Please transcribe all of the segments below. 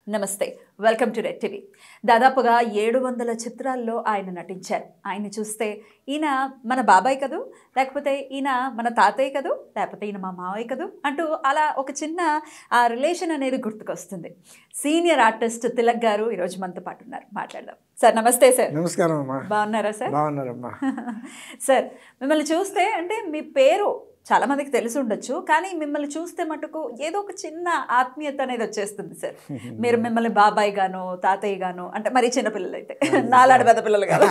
నమస్తే welcome to red TV. దాదాపుగా 700 చిత్రాల్లో ఆయన నటించారు. ఆయన్ని చూస్తే ఈయన మన బాబాయ్ కదూ, లేకపోతే ఈయన మన తాతయ్య కదూ, లేకపోతే ఈయన మా మావయ్య కదూ అంటూ అలా ఒక చిన్న రిలేషన్ అనేది గుర్తుకొస్తుంది. సీనియర్ ఆర్టిస్ట్ తిలక్ గారు ఈరోజు మనతో పాటు ఉన్నారు, మాట్లాడదాం. సార్ నమస్తే. సార్ నమస్కారం అమ్మా. బాగున్నారా సార్? బాగున్నారమ్మా. సార్ మిమ్మల్ని చూస్తే అంటే మీ పేరు చాలా మందికి తెలిసి ఉండొచ్చు, కానీ మిమ్మల్ని చూస్తే మటుకు ఏదో ఒక చిన్న ఆత్మీయత అనేది వచ్చేస్తుంది సార్. మీరు మిమ్మల్ని బాబాయ్ గాను, తాతయ్య గాను, అంటే మరీ చిన్నపిల్లలు అయితే నాలాడు పెద్ద పిల్లలు కాదు,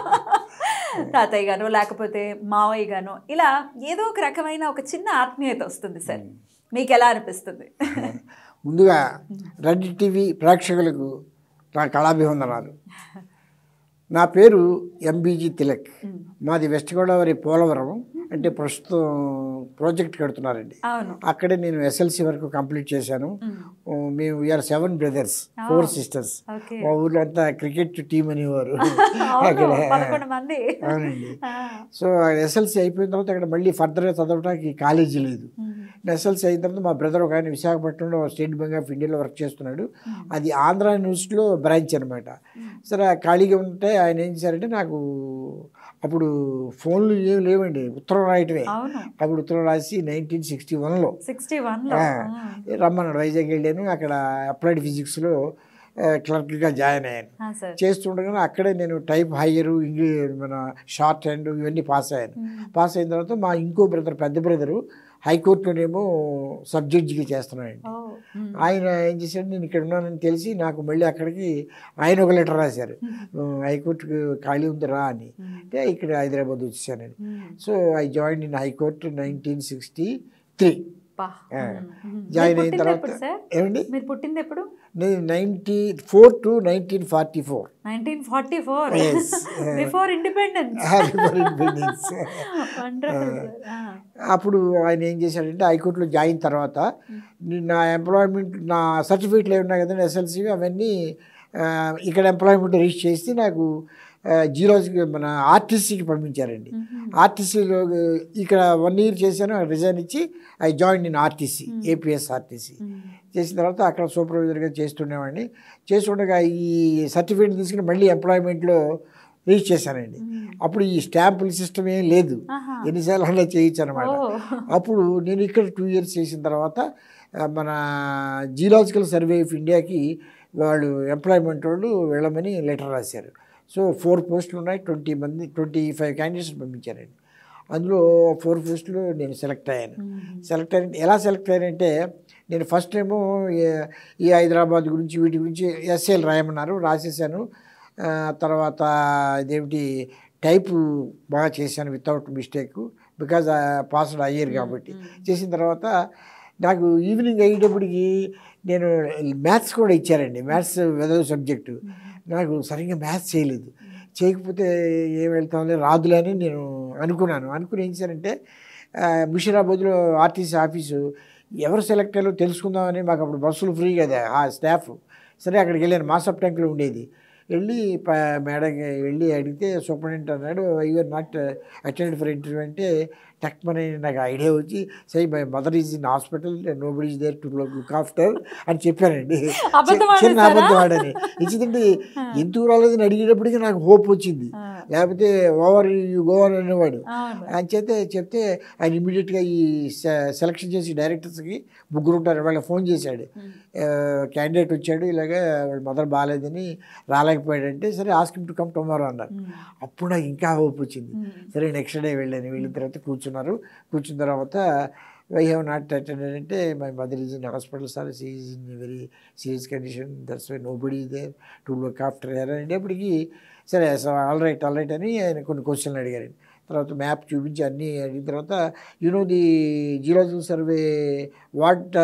తాతయ్య గాను లేకపోతే మావయ్య గాను, ఇలా ఏదో ఒక రకమైన ఒక చిన్న ఆత్మీయత వస్తుంది సార్. మీకు ఎలా అనిపిస్తుంది? ముందుగా రెడ్ టీవీ ప్రేక్షకులకు నా కళాభివందనాలు. నా పేరు ఎంబీజీ తిలక్. మాది వెస్ట్ గోదావరి పోలవరం. అంటే ప్రస్తుతం ప్రాజెక్ట్ కడుతున్నారండి. అక్కడే నేను ఎస్ఎల్సి వరకు కంప్లీట్ చేశాను. మేము వీఆర్ 7 brothers, 4 sisters. మా ఊర్లో అంతా క్రికెట్ టీం అనేవారు అక్కడ. అవునండి. సో ఎస్ఎల్సి అయిపోయిన తర్వాత అక్కడ మళ్ళీ ఫర్దర్గా చదవడానికి కాలేజీ లేదు. ఎస్ఎల్సి అయిన తర్వాత మా బ్రదర్ ఒక ఆయన విశాఖపట్నంలో స్టేట్ బ్యాంక్ ఆఫ్ ఇండియాలో వర్క్ చేస్తున్నాడు. అది ఆంధ్ర యూనివర్సిటీలో బ్రాంచ్ అనమాట. సరే ఖాళీగా ఉంటే ఆయన ఏం చేశారంటే, నాకు అప్పుడు ఫోన్లు ఏమి లేవండి, ఉత్తరం రాయటమే. అప్పుడు ఉత్తరం రాసి 1961లో రమ్మన్నాడు. వైజాగ్ వెళ్ళాను. అక్కడ అప్లైడ్ ఫిజిక్స్లో క్లర్క్గా జాయిన్ అయ్యాను. చేస్తుండగానే అక్కడే నేను టైప్ హయ్యరు, మన షార్ట్ హ్యాండ్ ఇవన్నీ పాస్ అయ్యాను. పాస్ అయిన తర్వాత మా ఇంకో బ్రదర్, పెద్ద బ్రదరు హైకోర్టులోనేమో సబ్జడ్జిగా చేస్తున్నాడండి. ఆయన ఏం చేశాడు, నేను ఇక్కడ ఉన్నానని తెలిసి నాకు మళ్ళీ అక్కడికి ఆయన ఒక లెటర్ రాశారు, హైకోర్టుకి ఖాళీ ఉందిరా అని. అంటే ఇక్కడ హైదరాబాద్ వచ్చేసానండి. So I join in high court 1963. Join అయిన తర్వాత ఏమండి, మీరు పుట్టింది ఎప్పుడు? నేను 94 to 1944. 1944 before independence. అప్పుడు ఆయన ఏం చేశాడంటే, హైకోర్టులో జాయిన్ తర్వాత నా ఎంప్లాయ్మెంట్, నా సర్టిఫికేట్లు ఏమి ఉన్నాయి కదండి ఎస్ఎల్సి, అవన్నీ ఇక్కడ ఎంప్లాయ్మెంట్ రిజిస్టర్ చేసి నాకు జీరోస్కి మన ఆర్టీసీకి పంపించారండి. ఆర్టీసీలో ఇక్కడ 1 year చేశాను, రిజైన్ ఇచ్చి I join in RTC, APS RTC. చేసిన తర్వాత అక్కడ సూపర్వైజర్గా చేస్తుండేవాడిని. చేస్తుండగా ఈ సర్టిఫికేట్ తీసుకుని మళ్ళీ ఎంప్లాయ్మెంట్లో రిజిస్టర్ చేశానండి. అప్పుడు ఈ స్టాంపుల సిస్టమ్ ఏం లేదు, ఎన్నిసార్లు అలా చేయొచ్చు అనమాట. అప్పుడు నేను ఇక్కడ 2 years చేసిన తర్వాత మన జియోలాజికల్ సర్వే ఆఫ్ ఇండియాకి వాళ్ళు ఎంప్లాయ్మెంట్ వాళ్ళు వెళ్ళమని లెటర్ రాశారు. సో 4 పోస్టులు ఉన్నాయి, 25 క్యాండిడేట్స్ పంపించారండి. అందులో 4 పోస్టులు నేను సెలెక్ట్ అయ్యాను. సెలెక్ట్ అయ్యానంటే ఎలా సెలెక్ట్ అయ్యానంటే, నేను ఫస్ట్ ఏమో ఈ హైదరాబాద్ గురించి వీటి గురించి ఎస్ఏలు రాయమన్నారు, రాసేసాను. తర్వాత ఇదేమిటి టైపు బాగా చేశాను వితౌట్ మిస్టేక్, బికాజ్ పాస్డ్ అయ్యారు కాబట్టి. చేసిన తర్వాత నాకు ఈవినింగ్ అయ్యేటప్పటికి నేను మ్యాథ్స్ కూడా ఇచ్చారండి. మ్యాథ్స్ వెదవ సబ్జెక్టు. నాకు సరిగ్గా మ్యాథ్స్ చేయకపోతే ఏం వెళ్తామని రాదులే అని నేను అనుకుని ఏం చేశానంటే, ముషిరాబాద్లో ఆర్టీసీ ఆఫీసు ఎవరు సెలెక్ట్ అయ్యారో తెలుసుకుందామని, మాకు అప్పుడు బస్సులు ఫ్రీ కదా ఆ స్టాఫ్. సరే అక్కడికి వెళ్ళాను, మాసప్ ట్యాంక్లో ఉండేది. వెళ్ళి మేడం వెళ్ళి అడిగితే సూపరింటెండెంట్ అన్నాడు, you are not attended for interview అంటే టక్మని నాకు ఐడియా వచ్చి, say my mother is in hospital, nobody is there to look after అని చెప్పానండి. చిన్న అబద్ధం ఆడని ఇచ్చిందండి. ఎందుకు రాలేదని అడిగేటప్పటికి నాకు హోప్ వచ్చింది, లేకపోతే ఓవర్ యూ గోవర్ అనేవాడు. అని చెప్తే ఆయన ఇమీడియట్గా ఈ సెలక్షన్ చేసి డైరెక్టర్స్కి 3 ఉంటారు, వాళ్ళకి ఫోన్ చేశాడు, క్యాండిడేట్ వచ్చాడు, ఇలాగే వాళ్ళ మదర్ బాగాలేదని రాలేకపోయాడంటే, సరే ask him to come tomorrow అన్నారు. అప్పుడు నాకు ఇంకా హోప్ వచ్చింది. సరే నెక్స్ట్ డే వెళ్ళాను. వెళ్ళిన తర్వాత కూర్చున్న తర్వాత వై హ్యావ్ నాట్ అటెండెడ్ అంటే, my mother is in hospital sir, she is in very serious condition, that's why nobody there to look after her అనేటప్పటికి, సరే ఆల్ రైట్ అని ఆయన కొన్ని క్వశ్చన్లు అడిగారు. తర్వాత మ్యాప్ చూపించి అన్నీ అడిగిన తర్వాత, the geological survey what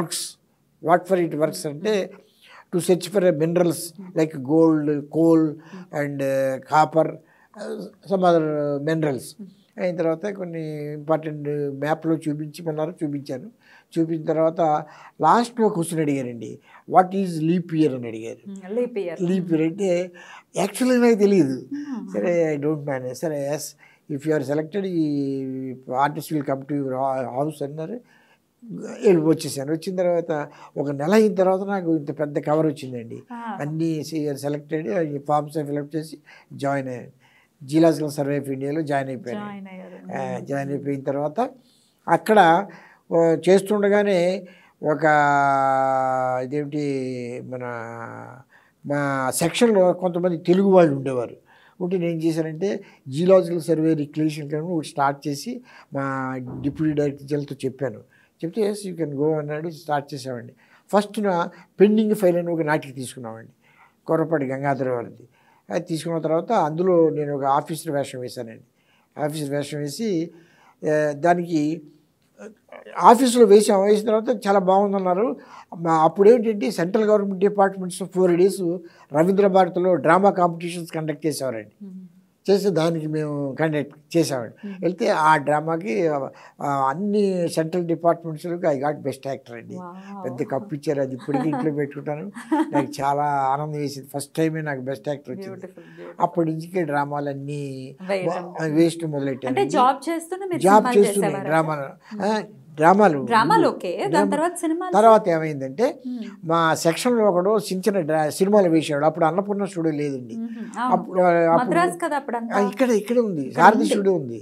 for it works అంటే, to search for minerals like gold, coal and copper, some other minerals. అయిన తర్వాత కొన్ని ఇంపార్టెంట్ మ్యాప్లో చూపించాను. చూపించిన తర్వాత లాస్ట్లో క్వశ్చన్ అడిగారండి, వాట్ ఈజ్ లీప్ ఇయర్ అని అడిగారు. లీప్ ఇయర్ అంటే యాక్చువల్గా నాకు తెలియదు. సరే ఐ డోంట్ మేనేజ్. సరే yes, if you are selected ఈ artist will come to your house అన్నారు. వచ్చేసాను. వచ్చిన తర్వాత ఒక నెల అయిన తర్వాత నాకు ఇంత పెద్ద కవర్ వచ్చిందండి. అన్నీ సెలెక్టెడ్ ఫామ్స్ ఫిల్అప్ చేసి జాయిన్ అయ్యాను. జియోలాజికల్ సర్వే ఆఫ్ ఇండియాలో జాయిన్ అయిపోయాను. జాయిన్ అయిపోయిన తర్వాత అక్కడ చేస్తుండగానే ఒక ఇదేమిటి మా సెక్షన్లో కొంతమంది తెలుగు వాళ్ళు ఉండేవారు. ఉంటే నేను ఏం చేశానంటే జియోలాజికల్ సర్వే రిక్రియేషన్ ఒకటి స్టార్ట్ చేసి మా డిప్యూటీ డైరెక్టర్ జనరల్తో చెప్పాను. చెప్తే ఎస్ యూ కెన్ గో అన్నాడు. స్టార్ట్ చేసామండి. ఫస్ట్ నా పెండింగ్ ఫైల్ అని ఒక నాటికి తీసుకున్నామండి, కొర్రపాటి గంగాధర వారిది. అది తీసుకున్న తర్వాత అందులో నేను ఒక ఆఫీసర్ వేషం వేశానండి. ఆఫీసర్ వేషం వేసి దానికి ఆఫీసులో వేసిన తర్వాత చాలా బాగుందన్నారు. అప్పుడు ఏంటంటే central government departments 4 days Ravindra భారతిలో డ్రామా కాంపిటీషన్స్ కండక్ట్ చేసేవారండి. చేసి దానికి మేము కండక్ట్ చేసామండి. వెళ్తే ఆ డ్రామాకి అన్ని సెంట్రల్ డిపార్ట్మెంట్స్లోకి ఐ గాట్ బెస్ట్ యాక్టర్ అండి. పెద్ద కప్పు ఇచ్చారు. అది ఇప్పటికీ ఇంట్లో పెట్టుకుంటాను. నాకు చాలా ఆనందం వేసింది. ఫస్ట్ టైమే నాకు బెస్ట్ యాక్టర్ వచ్చింది. అప్పటి నుంచి డ్రామాలన్నీ వేస్ట్ మొదలెట్టాను. జాబ్ చేస్తున్నాయి డ్రామాలు. తర్వాత ఏమైందంటే మా సెక్షన్లో ఒకడు చిన్న సినిమాలు వేసాడు. అప్పుడు అన్నపూర్ణ స్టూడియో లేదండి. అప్పుడు ఇక్కడ ఉంది, సారథి స్టూడియో ఉంది.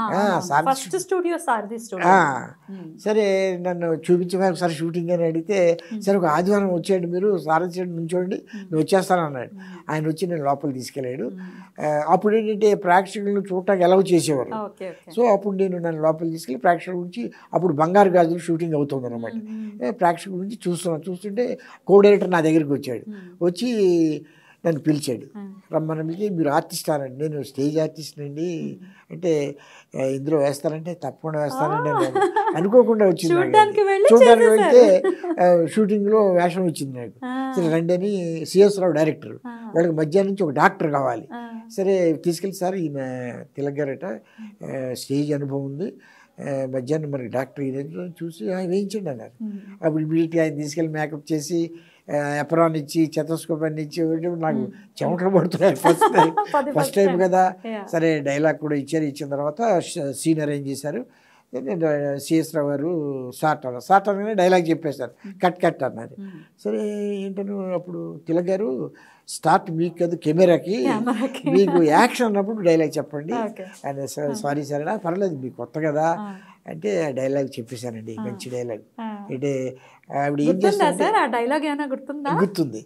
సరే నన్ను చూపించమని ఒకసారి షూటింగ్ అని అడిగితే, సరే ఒక ఆదివారం వచ్చేయండి మీరు సారథి స్టూడియో నుంచోండి, నేను వచ్చేస్తాను అన్నాడు. ఆయన వచ్చి నేను లోపల తీసుకెళ్ళాడు. అప్పుడు ఏంటంటే ప్రేక్షకులను చూడటానికి ఎలా చేసేవారు. సో అప్పుడు నన్ను లోపల తీసుకెళ్ళి ప్రేక్షకుల గురించి, అప్పుడు బంగారు గాజులు షూటింగ్ అవుతుంది అనమాట. ప్రేక్షకుల గురించి చూస్తుంటే కో డైరెక్టర్ నా దగ్గరికి వచ్చాడు. వచ్చి నన్ను పిలిచాడు. రమ్మని పిలిచి, మీరు ఆర్టిస్ట్ అనండి. నేను స్టేజ్ ఆర్టిస్ట్ అండి అంటే, ఇందులో వేస్తానంటే తప్పకుండా వేస్తానండి అని అనుకోకుండా వచ్చింది. చూడడానికి వెళ్తే షూటింగ్లో వేషం వచ్చింది నాకు. సరే రండి అని సిఎస్ రావు డైరెక్టర్, వాళ్ళకి మధ్యాహ్నం నుంచి ఒక డాక్టర్ కావాలి. సరే తీసుకెళ్ళి, సార్ ఈయన తిలక్ గారట, స్టేజ్ అనుభవం ఉంది, మధ్యాహ్నం మనకి డాక్టర్ చూసి వేయించండి అన్నారు. అప్పుడు ఇమీడియట్గా ఆయన తీసుకెళ్ళి మేకప్ చేసి ఎప్రాన్ ఇచ్చి చెతస్కోప్ అన్ని ఇచ్చి నాకు చెమటలు పడుతున్నాయి. ఫస్ట్ టైం కదా. సరే డైలాగ్ కూడా ఇచ్చారు. ఇచ్చిన తర్వాత సీన్ అరేంజ్ చేశారు. సిఎస్ రావు గారు స్టార్ట్ అనగానే డైలాగ్ చెప్పేశారు. కట్ అన్నారు. సరే ఏంటను అప్పుడు తిలక్ గారు, స్టార్ట్ మీకు కదా కెమెరాకి, మీకు యాక్షన్ అన్నప్పుడు డైలాగ్ చెప్పండి అని. సారీ సార్ పర్లేదు, మీకు కొత్త కదా అంటే డైలాగ్ చెప్పేశానండి. మంచి డైలాగ్. అంటే ఆవిడ ఏం చేస్తారు గుర్తుంది.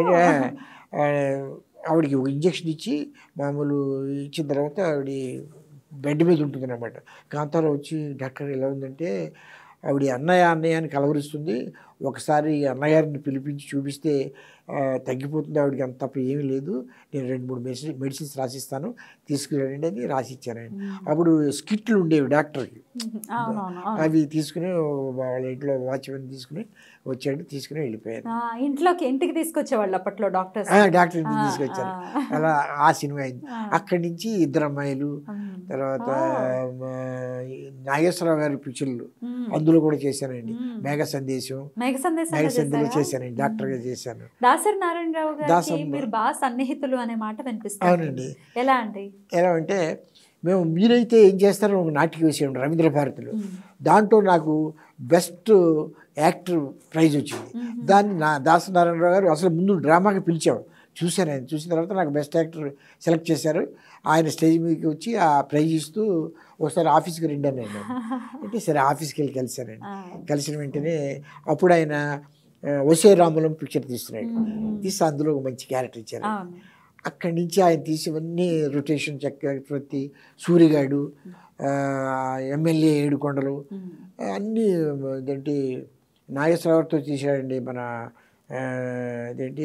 ఆవిడకి ఒక ఇంజక్షన్ ఇచ్చి మామూలు ఇచ్చిన తర్వాత ఆవిడ బెడ్ మీద ఉంటుంది అన్నమాట. కాంతారావు వచ్చి, డాక్టర్ ఎలా ఉందంటే, ఆవిడ అన్నయ్య అని కలవరిస్తుంది, ఒకసారి అన్నగారిని పిలిపించి చూపిస్తే తగ్గిపోతుంది, ఆవిడకి అంత తప్ప ఏమీ లేదు, నేను 2-3 మెడిసిన్స్ రాసిస్తాను, తీసుకురండి అని రాసిచ్చానండి. అప్పుడు స్కిట్లు ఉండేవి డాక్టర్కి, అవి తీసుకుని వాళ్ళ ఇంట్లో వాచ్మెన్ తీసుకుని వచ్చాడు, తీసుకుని వెళ్ళిపోయారు. ఇంటికి తీసుకొచ్చేవాళ్ళు అప్పట్లో డాక్టర్ ఇంటికి తీసుకొచ్చారు. అలా ఆ సినిమా అయింది. అక్కడి నుంచి 2 అమ్మాయిలు, తర్వాత నాగేశ్వరరావు గారి పిక్చర్లు అందులో కూడా చేశానండి. మేఘ సందేశం చేశానండి, డాక్టర్గా చేశాను. దాసరి నారాయణరావు గారికి మీరు బాగా సన్నిహితులు అనే మాట వినిపిస్తుంది. అవునండి. ఎలా అంటే మేము మీరైతే ఏం చేస్తారో ఒక నాటిక వేసాము రవీంద్ర భారతిలో. దాంట్లో నాకు బెస్ట్ యాక్టర్ ప్రైజ్ వచ్చింది. దాన్ని దాసరి నారాయణరావు గారు అసలు ముందు డ్రామాకి పిలిచాము. చూశాను. ఆయన చూసిన తర్వాత నాకు బెస్ట్ యాక్టర్ సెలెక్ట్ చేశారు. ఆయన స్టేజ్ మీదకి వచ్చి ఆ ప్రైజ్ ఇస్తూ ఒకసారి ఆఫీస్కి రండి అన్నాను. అంటే సరే ఆఫీస్కి వెళ్ళి కలిశానండి. కలిసిన వెంటనే అప్పుడు ఆయన వసే రాములం పిక్చర్ తీస్తున్నాడు. తీసి అందులో ఒక మంచి క్యారెక్టర్ ఇచ్చారు. అక్కడి నుంచి ఆయన తీసివన్నీ రొటేషన్ చక్రవర్తి, సూరిగాడు, ఎమ్మెల్యే ఏడుకొండలు అన్నీ ఇదేంటి నాగేశ్వరరావుతో తీసాడండి. మన ఇదేంటి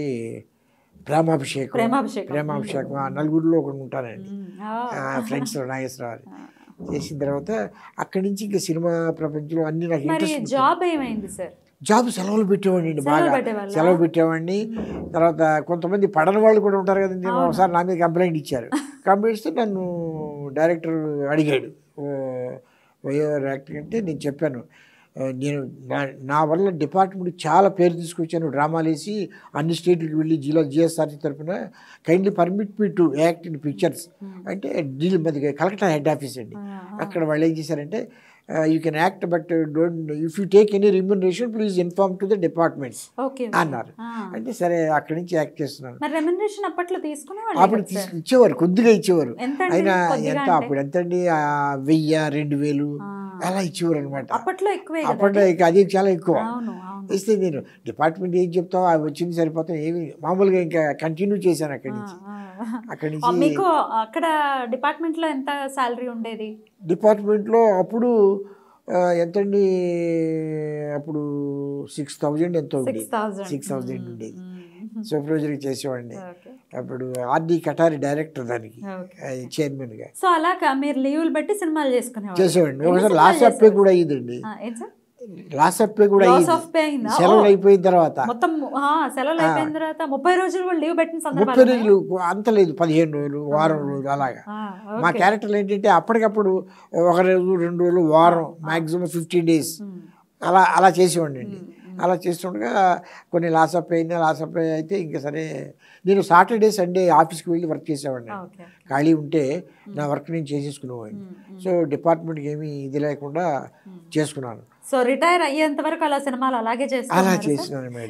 ప్రేమాభిషేకం ఆ నలుగురిలో ఒకటి ఉంటానండి ఫ్రెండ్స్ నాగేశ్వరరావు చేసిన తర్వాత అక్కడి నుంచి ఇంకా సినిమా ప్రపంచంలో అన్ని నాకు ఇంట్రెస్ట్. జాబ్ ఏమైంది సార్? జాబ్ సెలవులు పెట్టేవాడిని అండి, బాగా సెలవు పెట్టేవాడిని. తర్వాత కొంతమంది పడని వాళ్ళు కూడా ఉంటారు కదండి. ఒకసారి నా మీద కంప్లైంట్ ఇచ్చారు. కంప్లైంట్ ఇస్తే నన్ను డైరెక్టర్ అడిగాడు వైఆర్ యాక్టింగ్ అంటే నేను చెప్పాను, నేను నా వల్ల డిపార్ట్మెంట్కి చాలా పేరు తీసుకొచ్చాను, డ్రామాలు వేసి అన్ని స్టేట్లకు వెళ్ళి జిఎస్ఆర్సీ తరఫున kindly permit me to act in pictures అంటే ఢిల్లీ మాది కలకత్తా హెడ్ ఆఫీస్ అండి. అక్కడ వాళ్ళు ఏం చేశారంటే you can act but don't if you take any remuneration please inform to the departments okay అన్నారు. అంటే సరే అక్కడి నుంచి యాక్ట్ చేస్తున్నాను. మరి రెమ్యునరేషన్ అప్పట్లో తీసుకునేవాళ్ళు అప్పుడు ఇచ్చేవారు, కొద్దిగా ఇచ్చేవారు. ఎంతండి? అయినా కొద్దిగా ఎంత అప్పుడు ఎంతండి 1000 2000 అలా ఇచ్చేవారు అనమాట. అప్పట్లో ఎక్కువే కదా. అప్పట్లో అది చాలా ఎక్కువ అవును అవును. ఇస్తే నేను డిపార్ట్మెంట్ ఏం చెప్తావు అవి వచ్చింది సరిపోతాం ఏమి మామూలుగా ఇంకా కంటిన్యూ చేశాను అక్కడి నుంచి. అక్కడి నుంచి మీకు అక్కడ డిపార్ట్మెంట్ లో ఎంత శాలరీ ఉండేది? డిపార్ట్మెంట్లో అప్పుడు ఎంతండి, అప్పుడు 6000 ఎంతో ఉండేది. 6000 ఉండేది. సూపర్వైజర్గా చేసేవాడిని. అప్పుడు ఆర్డి కటారి డైరెక్టర్ దానికి చైర్మన్గా. సో అలాగా మీరు లీవులు బట్టి సినిమాలు చేసేవాడిని. ఒకసారి లాస్ ఆఫ్ పే కూడా అయ్యిందండి. లాస్ ఆఫ్ పే కూడా అయ్యింది సెలవులు అయిపోయిన తర్వాత. మొత్తం సెలవులు అయిపోయిన తర్వాత 30 రోజులు కూడా లీవ్ పెట్టిన 30 రోజులు అంత లేదు, 15 రోజులు, వారం రోజులు అలాగా. మా క్యారెక్టర్లు ఏంటంటే అప్పటికప్పుడు 1 రోజు 2 రోజులు, వారం, మ్యాక్సిమం 15 days అలా చేసేవాడిని అండి. అలా చేస్తుండగా కొన్ని లాస్ ఆఫ్ పే అయినా, లాస్ ఆఫ్ పే అయితే ఇంకా సరే నేను సాటర్డే సండే ఆఫీస్కి వెళ్ళి వర్క్ చేసేవాడిని. ఖాళీ ఉంటే నా వర్క్ నేను చేసేసుకునేవాడిని. సో డిపార్ట్మెంట్కి ఏమీ ఇది లేకుండా చేసుకున్నాను. సో రిటైర్ అయ్యేంత వరకు అలా సినిమాలు అలాగే చేస్తున్నాను మేడం.